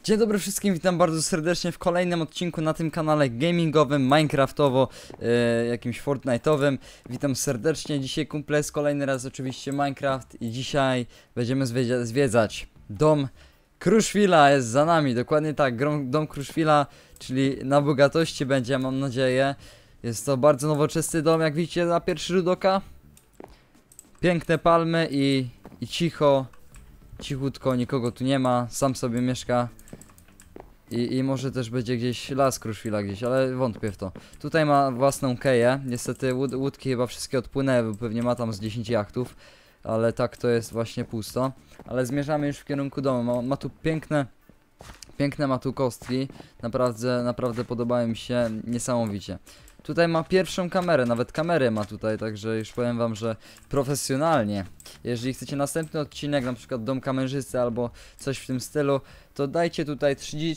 Dzień dobry wszystkim, witam bardzo serdecznie w kolejnym odcinku na tym kanale gamingowym, minecraftowo, jakimś fortnite'owym. Witam serdecznie, dzisiaj kumple, jest kolejny raz oczywiście Minecraft i dzisiaj będziemy zwiedzać dom Kruszwila, jest za nami, dokładnie tak, dom Kruszwila, czyli na bogatości będzie, mam nadzieję. Jest to bardzo nowoczesny dom, jak widzicie na pierwszy rzut oka. Piękne palmy i cichutko, nikogo tu nie ma, sam sobie mieszka. I może też będzie gdzieś las Kruszwila gdzieś, ale wątpię w to. Tutaj ma własną keję, niestety łódki chyba wszystkie odpłynęły, bo pewnie ma tam z 10 jachtów. Ale tak to jest właśnie pusto. Ale zmierzamy już w kierunku domu, ma tu piękne ma tu kostki. Naprawdę podobają mi się niesamowicie. Tutaj ma pierwszą kamerę, nawet kamerę ma tutaj, także już powiem wam, że profesjonalnie. Jeżeli chcecie następny odcinek, na przykład dom kamerzysty albo coś w tym stylu, to dajcie tutaj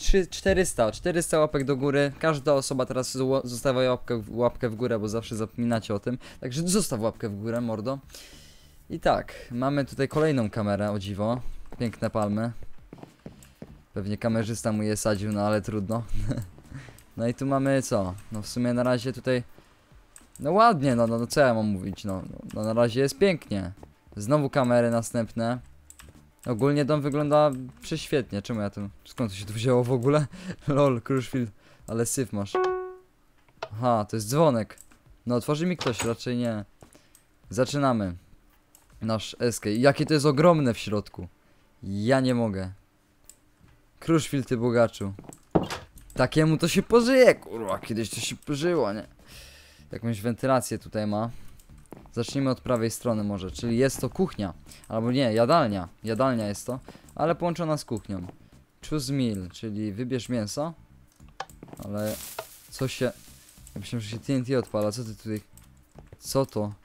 400 łapek do góry. Każda osoba teraz zostawia łapkę w górę, bo zawsze zapominacie o tym. Także zostaw łapkę w górę, mordo. I tak, mamy tutaj kolejną kamerę, o dziwo. Piękne palmy. Pewnie kamerzysta mu je sadził, no ale trudno. No i tu mamy co? No w sumie na razie tutaj... No ładnie, no co ja mam mówić, no na razie jest pięknie. Znowu kamery następne. Ogólnie dom wygląda prześwietnie, czemu ja tu... Skąd to się tu wzięło w ogóle? Lol, Kruszwil, ale syf masz. Aha, to jest dzwonek. No otworzy mi ktoś, raczej nie. Zaczynamy. Nasz escape. Jakie to jest ogromne w środku. Ja nie mogę. Kruszwil, ty bogaczu. Takiemu to się pożyje, kurwa, kiedyś to się pożyło, nie? Jakąś wentylację tutaj ma. Zacznijmy od prawej strony może, czyli jest to kuchnia. Albo nie, jadalnia. Jadalnia jest to, ale połączona z kuchnią. Choose meal, czyli wybierz mięso. Ale co się... Ja myślałem, że się TNT odpala, co ty tutaj... Co to?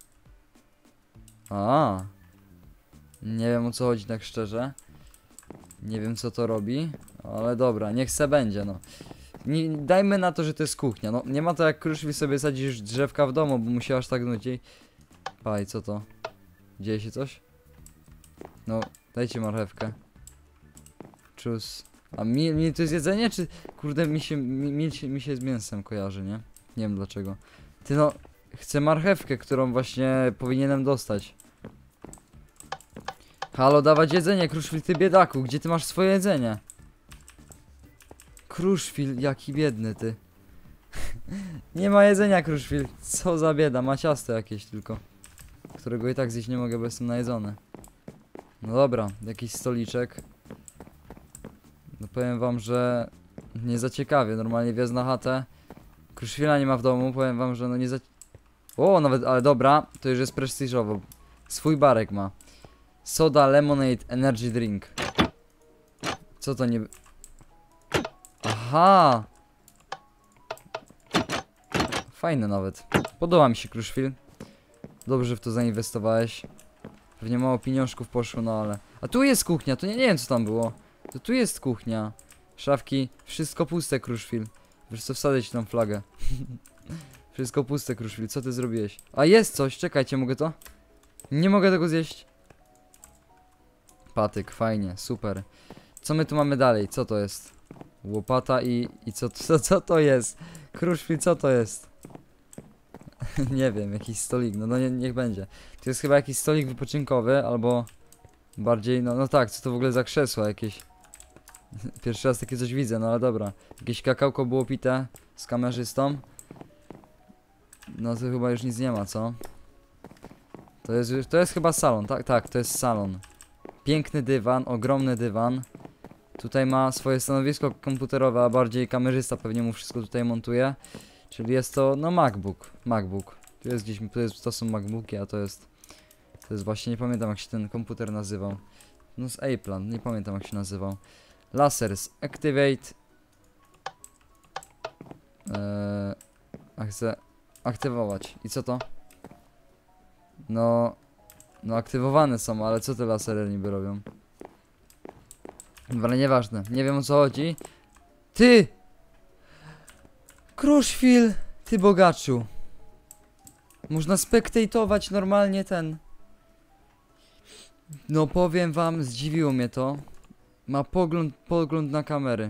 A, nie wiem o co chodzi tak szczerze. Nie wiem co to robi, ale dobra, niech se będzie, no. Dajmy na to, że to jest kuchnia. No, nie ma to jak Kruszwil sobie sadzisz drzewka w domu, bo mu się aż tak nudzi. Paj, co to? Dzieje się coś? No, dajcie marchewkę. Czus. A mi to jest jedzenie, czy... Kurde, mi się z mięsem kojarzy, nie? Nie wiem dlaczego. Ty no, chcę marchewkę, którą właśnie powinienem dostać. Halo, dawać jedzenie, Kruszwil, ty biedaku, gdzie ty masz swoje jedzenie? Kruszwil, jaki biedny ty. Nie ma jedzenia, Kruszwil, co za bieda, ma ciasto jakieś tylko. Którego i tak zjeść nie mogę, bo jestem najedzony. No dobra, jakiś stoliczek. No powiem wam, że nie za ciekawie, normalnie wjazd na chatę. Kruszwila nie ma w domu, powiem wam, że no nie za... O, nawet, ale dobra, to już jest prestiżowo. Swój barek ma. Soda, lemonade, energy drink. Co to nie... Aha! Fajne nawet. Podoba mi się Kruszwil. Dobrze, że w to zainwestowałeś. Pewnie mało pieniążków poszło, no ale... A tu jest kuchnia, to nie wiem co tam było. To tu jest kuchnia. Szafki, wszystko puste, Kruszwil. Wiesz co, wsadzę ci tą flagę. Wszystko puste, Kruszwil, co ty zrobiłeś? A jest coś, czekajcie, mogę to? Nie mogę tego zjeść. Patyk, fajnie, super. Co my tu mamy dalej? Co to jest? Łopata i co to jest? Kruszwil, co to jest? Nie wiem, jakiś stolik, no niech będzie. To jest chyba jakiś stolik wypoczynkowy, albo bardziej, no tak, co to w ogóle za krzesła jakieś? Pierwszy raz takie coś widzę, no ale dobra. Jakieś kakałko było pite z kamerzystą. No to chyba już nic nie ma, co? To jest chyba salon, tak, to jest salon. Piękny dywan, ogromny dywan. Tutaj ma swoje stanowisko komputerowe, a bardziej kamerzysta pewnie mu wszystko tutaj montuje. Czyli jest to, no MacBook. Tu jest gdzieś, to są MacBooki, a to jest właśnie, nie pamiętam jak się ten komputer nazywał. No z Apple'a, nie pamiętam jak się nazywał. Lasers, activate. A chcę aktywować. I co to? No aktywowane są, ale co te lasery niby robią? Ale nieważne, nie wiem o co chodzi. Ty! Kruszwil, ty bogaczu. Można spektatować normalnie ten. No powiem wam, zdziwiło mnie to. Ma pogląd na kamery.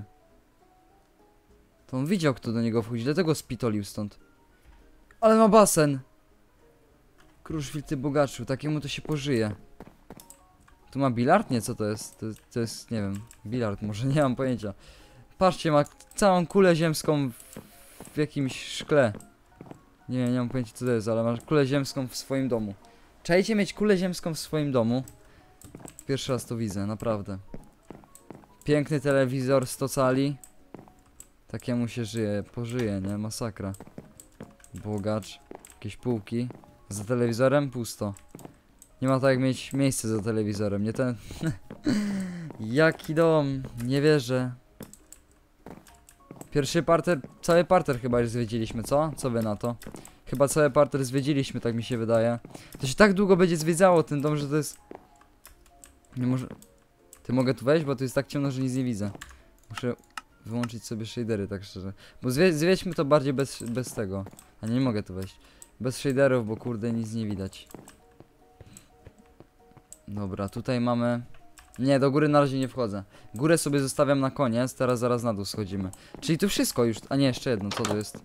To on widział, kto do niego wchodzi, dlatego spitolił stąd. Ale ma basen! Kruszwil, ty bogaczu, takiemu to się pożyje. Tu ma bilard? Nie, co to jest? To jest, nie wiem, bilard, może nie mam pojęcia. Patrzcie, ma całą kulę ziemską w jakimś szkle. Nie mam pojęcia, co to jest, ale ma kulę ziemską w swoim domu. Czajcie mieć kulę ziemską w swoim domu? Pierwszy raz to widzę, naprawdę. Piękny telewizor, 100 cali. Takiemu się żyje, pożyje, nie? Masakra. Bogacz. Jakieś półki. Za telewizorem pusto. Nie ma tak jak mieć miejsce za telewizorem, nie ten... Jaki dom? Nie wierzę. Pierwszy parter, cały parter chyba już zwiedziliśmy, co? Co wy na to? Chyba cały parter zwiedziliśmy, tak mi się wydaje. To się tak długo będzie zwiedzało ten dom, że to jest... Nie może... Ty mogę tu wejść, bo tu jest tak ciemno, że nic nie widzę. Muszę wyłączyć sobie shadery, tak szczerze. Bo zwiedźmy to bardziej bez tego. A nie mogę tu wejść. Bez shaderów, bo kurde nic nie widać. Dobra, tutaj mamy... Nie, do góry na razie nie wchodzę. Górę sobie zostawiam na koniec, teraz zaraz na dół schodzimy. Czyli tu wszystko już... A nie, jeszcze jedno, co to jest?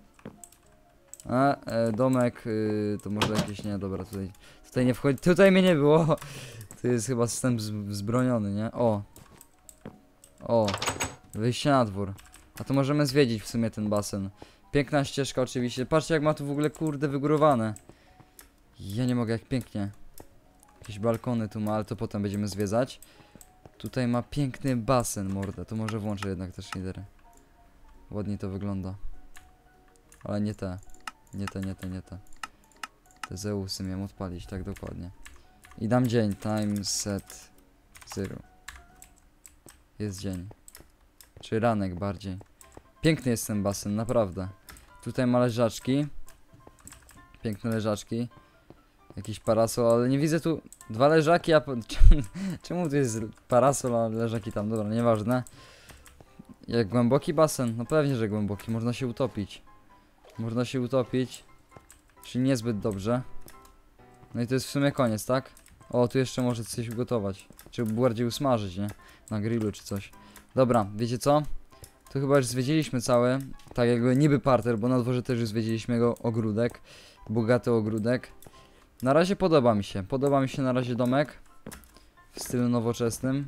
Domek, to może jakieś... Nie, dobra, tutaj nie wchodzi... Tutaj mnie nie było. To jest chyba system wzbroniony, nie? O, wyjście na dwór. A to możemy zwiedzić w sumie ten basen. Piękna ścieżka oczywiście. Patrzcie jak ma tu w ogóle kurde wygórowane. Ja nie mogę, jak pięknie. Jakieś balkony tu ma, ale to potem będziemy zwiedzać. Tutaj ma piękny basen, mordę. To może włączę jednak te shadery. Ładnie to wygląda. Ale nie te. Nie te. Te Zeusy miałem odpalić, tak dokładnie. I dam dzień. Time set 0. Jest dzień. Czy ranek bardziej. Piękny jest ten basen, naprawdę. Tutaj ma leżaczki. Piękne leżaczki. Jakiś parasol, ale nie widzę tu... Dwa leżaki, a... Czemu tu jest parasol, a leżaki tam? Dobra, nieważne. Jak głęboki basen? No pewnie, że głęboki. Można się utopić. Można się utopić. Czyli niezbyt dobrze. No i to jest w sumie koniec, tak? O, tu jeszcze może coś ugotować. Czy bardziej usmażyć, nie? Na grillu czy coś. Dobra, wiecie co? Tu chyba już zwiedziliśmy cały. Tak jakby niby parter, bo na dworze też już zwiedziliśmy jego ogródek. Bogaty ogródek. Na razie podoba mi się. Podoba mi się na razie domek. W stylu nowoczesnym.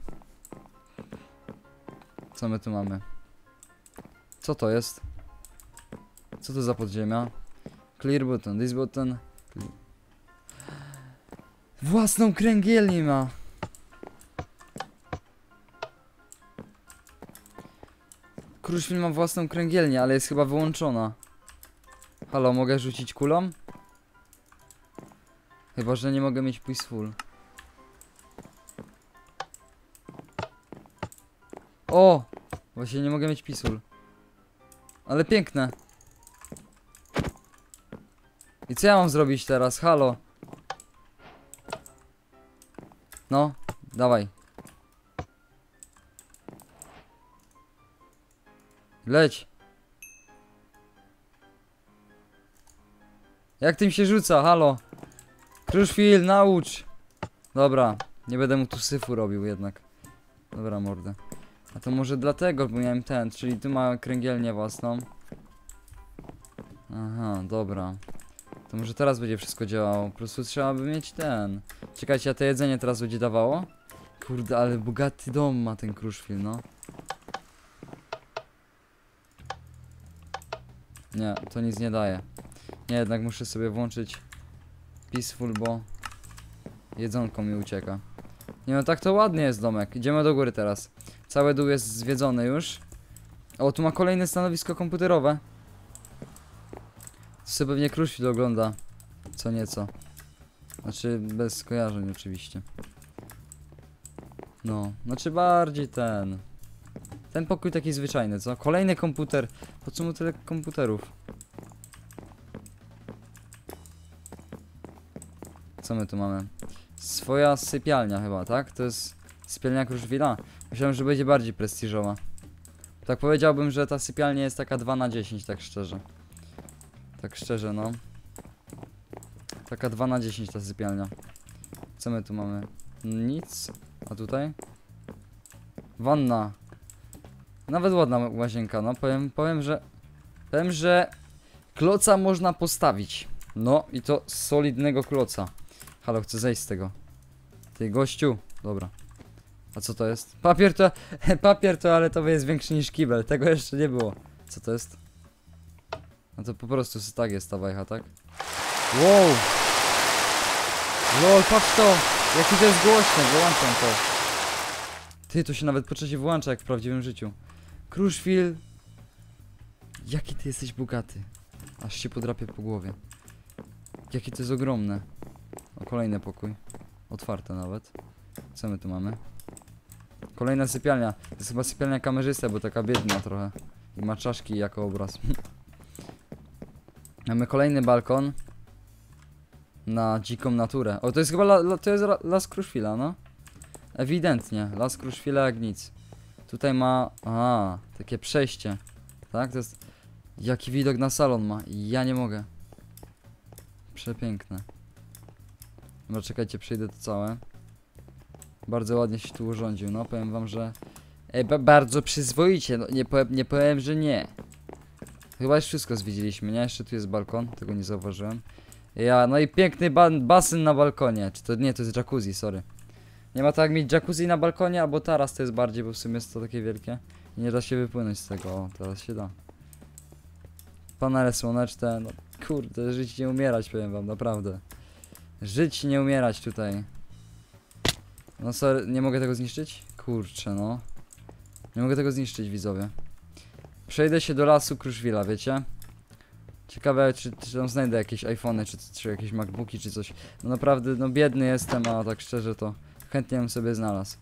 Co my tu mamy? Co to jest? Co to za podziemia? Clear button, this button. Własną kręgielnię ma. Kruszwil ma własną kręgielnię, ale jest chyba wyłączona. Halo, mogę rzucić kulą? Chyba, że nie mogę mieć peaceful. O! Właśnie nie mogę mieć peaceful. Ale piękne. I co ja mam zrobić teraz? Halo? No, dawaj. Leć. Jak tym się rzuca? Halo? Kruszwil, naucz. Dobra, nie będę mu tu syfu robił jednak. Dobra, mordę. A to może dlatego, bo miałem ten, czyli tu ma kręgielnię własną. Aha, dobra. To może teraz będzie wszystko działało. Po prostu trzeba by mieć ten. Czekajcie, a to jedzenie teraz będzie dawało? Kurde, ale bogaty dom ma ten Kruszwil, no. Nie, to nic nie daje. Nie, jednak muszę sobie włączyć peaceful, bo jedzonko mi ucieka. Nie no, tak to ładnie jest domek. Idziemy do góry teraz. Cały dół jest zwiedzony już. O, tu ma kolejne stanowisko komputerowe. To sobie pewnie Kruszwil ogląda. Co nieco. Znaczy, bez skojarzeń oczywiście. No, znaczy bardziej ten... Ten pokój taki zwyczajny, co? Kolejny komputer. Po co mu tyle komputerów? Co my tu mamy? Swoja sypialnia chyba, tak? To jest sypialnia Kruszwila. Myślałem, że będzie bardziej prestiżowa. Tak powiedziałbym, że ta sypialnia jest taka 2/10, tak szczerze. Tak szczerze, no. Taka 2/10 ta sypialnia. Co my tu mamy? Nic. A tutaj? Wanna. Nawet ładna łazienka, no powiem, że kloca można postawić. No i to solidnego kloca. Halo, chcę zejść z tego. Ty gościu. Dobra. A co to jest? Papier toaletowy jest większy niż kibel. Tego jeszcze nie było. Co to jest? No to po prostu tak jest ta wajcha, tak? Wow! Lol, patrz to! Jaki to jest głośny, wyłączam to. Ty, to się nawet po czasie włącza jak w prawdziwym życiu. Kruszwil. Jaki ty jesteś bogaty. Aż się podrapię po głowie. Jakie to jest ogromne. O, kolejny pokój. Otwarte nawet. Co my tu mamy? Kolejna sypialnia. To jest chyba sypialnia kamerzysty, bo taka biedna trochę. I ma czaszki jako obraz. Mamy kolejny balkon. Na dziką naturę. O, to jest chyba to jest las Kruszwila, no. Ewidentnie. Las Kruszwila jak nic. Tutaj ma... A, takie przejście. Tak? To jest... Jaki widok na salon ma. Ja nie mogę. Przepiękne. Dobra, czekajcie, przejdę to całe. Bardzo ładnie się tu urządził, no powiem wam, że... bardzo przyzwoicie, no nie powiem, że nie. Chyba już wszystko zwiedziliśmy, nie? Jeszcze tu jest balkon, tego nie zauważyłem. No i piękny basen na balkonie. Czy to nie, to jest jacuzzi, sorry. Nie ma tak jak mieć jacuzzi na balkonie, albo taras to jest bardziej, bo w sumie jest to takie wielkie. I nie da się wypłynąć z tego, o, teraz się da. Panele słoneczne, no kurde, żyć nie umierać, powiem wam, naprawdę. Żyć nie umierać tutaj. No sorry, nie mogę tego zniszczyć? Kurczę, no. Nie mogę tego zniszczyć, widzowie. Przejdę się do lasu Kruszwila, wiecie? Ciekawe, czy tam znajdę jakieś iPhony, czy jakieś MacBooki, czy coś. No naprawdę, no biedny jestem, a tak szczerze to chętnie bym sobie znalazł.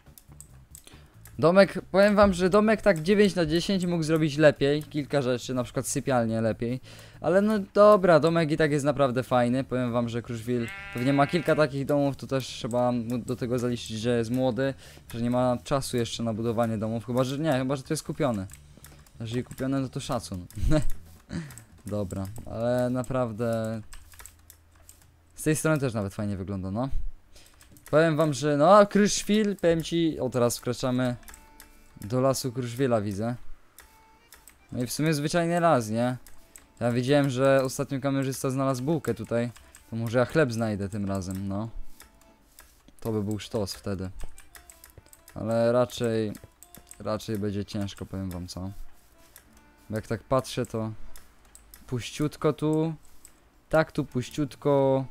Domek, powiem wam, że domek tak 9 na 10 mógł zrobić lepiej. Kilka rzeczy, na przykład sypialnię lepiej. Ale no dobra, domek i tak jest naprawdę fajny. Powiem wam, że Kruszwil pewnie ma kilka takich domów, to też trzeba do tego zaliczyć, że jest młody. Że nie ma czasu jeszcze na budowanie domów, chyba że nie, chyba że to jest kupione. Jeżeli kupione, no to szacun. Dobra, ale naprawdę... Z tej strony też nawet fajnie wygląda, no. Powiem wam, że no, Kruszwil, powiem ci... O, teraz wkraczamy do lasu Kruszwila, widzę. No i w sumie zwyczajny las, nie? Ja widziałem, że ostatnio kamerzysta znalazł bułkę tutaj. To może ja chleb znajdę tym razem, no. To by był sztos wtedy. Ale raczej będzie ciężko, powiem wam, co. Bo jak tak patrzę, to... Puściutko tu. Tak tu puściutko.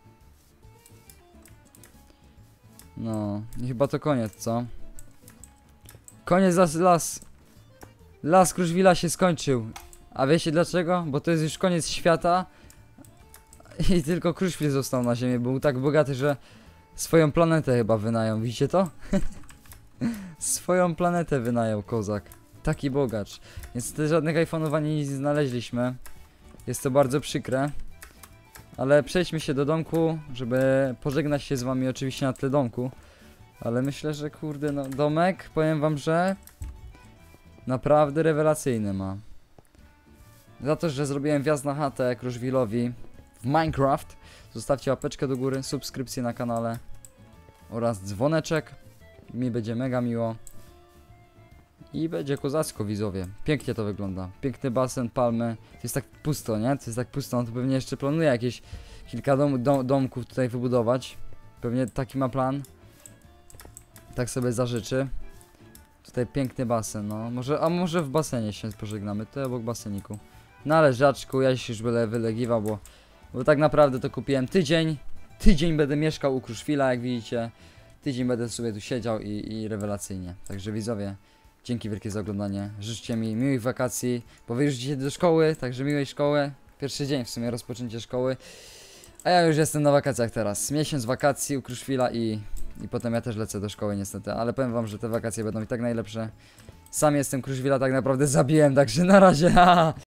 No, i chyba to koniec, co? Koniec Las Kruszwila się skończył. A wiecie dlaczego? Bo to jest już koniec świata. I tylko Kruszwil został na ziemi. Był tak bogaty, że swoją planetę chyba wynajął. Widzicie to? Swoją planetę wynajął kozak. Taki bogacz. Niestety żadnych iPhone'ów ani nic nie znaleźliśmy. Jest to bardzo przykre. Ale przejdźmy się do domku, żeby pożegnać się z wami oczywiście na tle domku. Ale myślę, że kurde, no domek, powiem wam, że naprawdę rewelacyjny ma. Za to, że zrobiłem wjazd na chatę Kruszwilowi w Minecraft, zostawcie łapeczkę do góry, subskrypcję na kanale oraz dzwoneczek. Mi będzie mega miło. I będzie kozacko, widzowie. Pięknie to wygląda. Piękny basen, palmy. To jest tak pusto, nie? To jest tak pusto. On tu pewnie jeszcze planuje jakieś kilka domków tutaj wybudować. Pewnie taki ma plan. Tak sobie zażyczy. Tutaj piękny basen, no. Może w basenie się pożegnamy. To obok baseniku. No ale żaczku, ja się już będę wylegiwał, bo tak naprawdę to kupiłem tydzień. Tydzień będę mieszkał u Kruszwila, jak widzicie. Tydzień będę sobie tu siedział i rewelacyjnie. Także widzowie, dzięki wielkie za oglądanie. Życzcie mi miłych wakacji, bo wy już dzisiaj do szkoły, także miłej szkoły. Pierwszy dzień w sumie rozpoczęcie szkoły. A ja już jestem na wakacjach teraz. Miesiąc wakacji u Kruszwila i potem ja też lecę do szkoły niestety. Ale powiem wam, że te wakacje będą i tak najlepsze. Sam jestem Kruszwila tak naprawdę zabiłem, także na razie.